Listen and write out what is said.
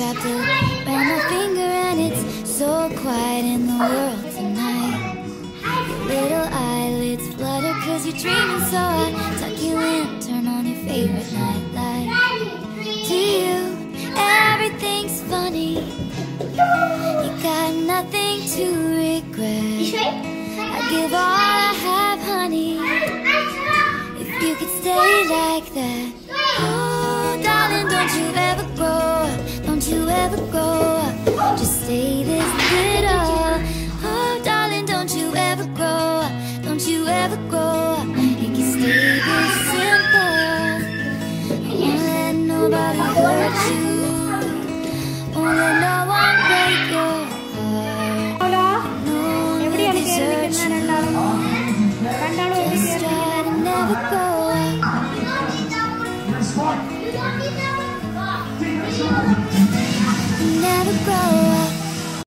wrapped around my finger, and it's so quiet in the world tonight. Your little eyelids flutter 'cause you're dreaming, so I tuck you in, turn on your favorite nightlight. To you, everything's funny. You got nothing to regret. I give all I have, honey, if you could stay like that. Oh, darling, don't you ever grow up, don't you ever grow up, just stay this little. Oh, darling, don't you ever grow up, don't you ever grow up, you can stay this simple. I won't let nobody hurt you, won't let no one break your heart. No one will desert you. Just try to never grow up, never grow up.